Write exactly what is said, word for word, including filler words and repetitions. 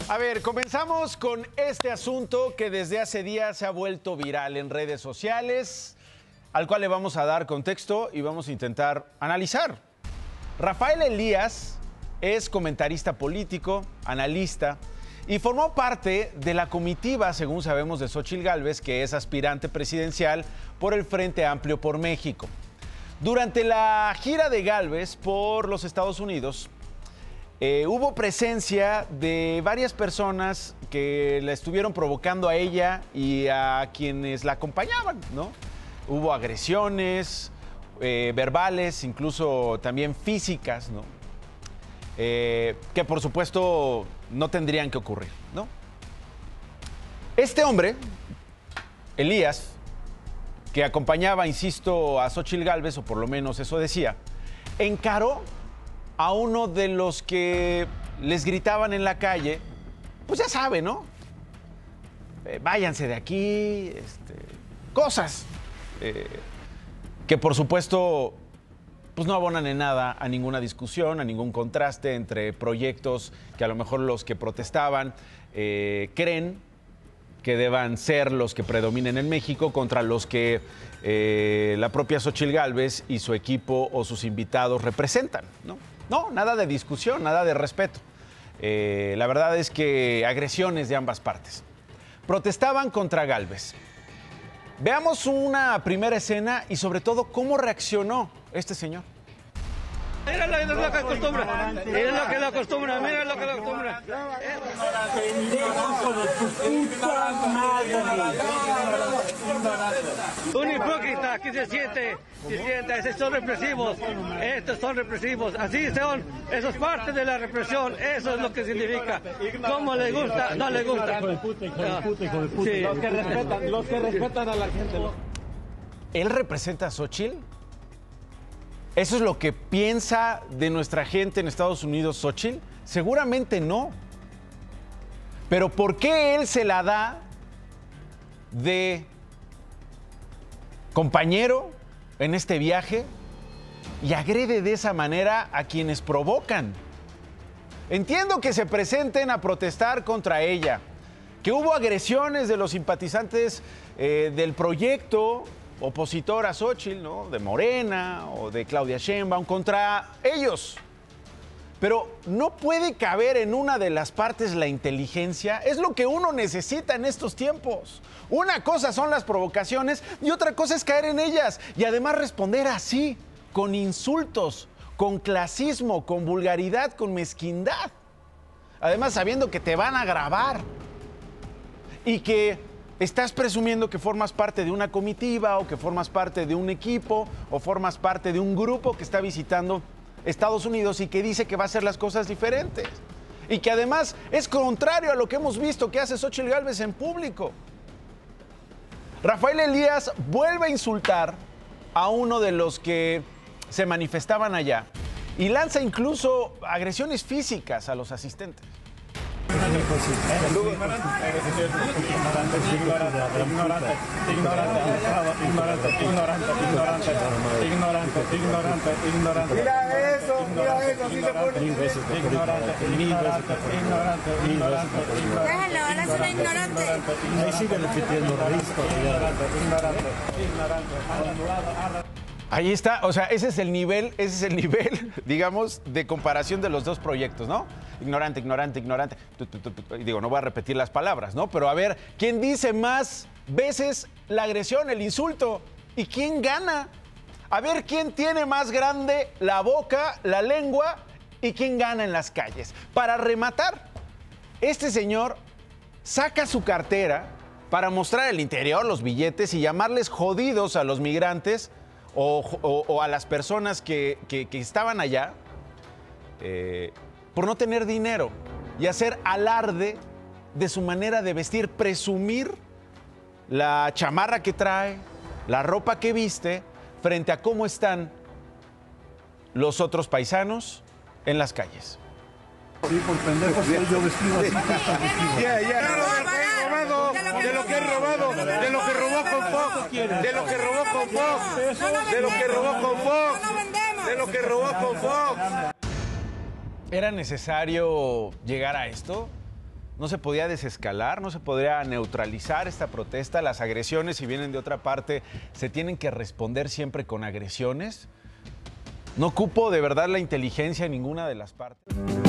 A ver, comenzamos con este asunto que desde hace días se ha vuelto viral en redes sociales, al cual le vamos a dar contexto y vamos a intentar analizar. Rafael Elías es comentarista político, analista, y formó parte de la comitiva, según sabemos, de Xóchitl Gálvez, que es aspirante presidencial por el Frente Amplio por México. Durante la gira de Gálvez por los Estados Unidos, eh, hubo presencia de varias personas que la estuvieron provocando a ella y a quienes la acompañaban, ¿no? Hubo agresiones eh, verbales, incluso también físicas, ¿no? Eh, que por supuesto no tendrían que ocurrir, ¿no? Este hombre, Elías, que acompañaba, insisto, a Xóchitl Gálvez, o por lo menos eso decía, encaró a uno de los que les gritaban en la calle, pues ya sabe, ¿no? Eh, váyanse de aquí, este, cosas eh, que por supuesto pues no abonan en nada a ninguna discusión, a ningún contraste entre proyectos que a lo mejor los que protestaban eh, creen que deban ser los que predominen en México contra los que eh, la propia Xóchitl Gálvez y su equipo o sus invitados representan, ¿no? No, nada de discusión, nada de respeto. Eh, la verdad es que agresiones de ambas partes. Protestaban contra Gálvez. Veamos una primera escena y sobre todo cómo reaccionó este señor. Mira lo, lo que acostumbra, mira lo que lo acostumbra, mira lo que lo acostumbra. Un hipócrita, aquí se siente, se siente, esos son represivos, estos son represivos, así son, eso es parte de la represión, eso es lo que significa. ¿Cómo le gusta? No le gusta. Sí. Los que respetan, los que respetan a la gente. ¿Él representa a Xóchitl? ¿Eso es lo que piensa de nuestra gente en Estados Unidos, Xóchitl? Seguramente no. Pero ¿por qué él se la da de compañero en este viaje y agrede de esa manera a quienes provocan? Entiendo que se presenten a protestar contra ella, que hubo agresiones de los simpatizantes eh, del proyecto opositor a Xóchitl, ¿no? De Morena o de Claudia Sheinbaum contra ellos. Pero no puede caber en una de las partes la inteligencia. Es lo que uno necesita en estos tiempos. Una cosa son las provocaciones y otra cosa es caer en ellas. Y además responder así, con insultos, con clasismo, con vulgaridad, con mezquindad. Además sabiendo que te van a grabar y que estás presumiendo que formas parte de una comitiva o que formas parte de un equipo o formas parte de un grupo que está visitando Estados Unidos y que dice que va a hacer las cosas diferentes. Y que además es contrario a lo que hemos visto que hace Xóchitl Gálvez en público. Rafael Elías vuelve a insultar a uno de los que se manifestaban allá y lanza incluso agresiones físicas a los asistentes. Mira eso, mira eso, así se pone. Ignorante, ignorante, ignorante, ignorante. Déjalo, ahora es una ignorante. Ahí sigue repitiendo Risto. Ignorante, ignorante, ignorante. Ahí está, o sea, ese es el nivel, ese es el nivel, digamos, de comparación de los dos proyectos, ¿no? Ignorante, ignorante, ignorante. Y digo, no voy a repetir las palabras, ¿no? Pero a ver, ¿quién dice más veces la agresión, el insulto? ¿Y quién gana? A ver, ¿quién tiene más grande la boca, la lengua y quién gana en las calles? Para rematar, este señor saca su cartera para mostrar el interior, los billetes y llamarles jodidos a los migrantes O, o, o a las personas que, que, que estaban allá eh, por no tener dinero y hacer alarde de su manera de vestir, presumir la chamarra que trae, la ropa que viste, frente a cómo están los otros paisanos en las calles. Sí, por pendejo estoy yo vestido así. Ya, ya. De lo que he robado, de lo que robó con Fox, de lo que robó con Fox, de lo que robó con Fox, de lo que robó con Fox. ¿Era necesario llegar a esto? ¿No se podía desescalar? ¿No se podría neutralizar esta protesta? Las agresiones, si vienen de otra parte, ¿se tienen que responder siempre con agresiones? No cupo de verdad la inteligencia en ninguna de las partes.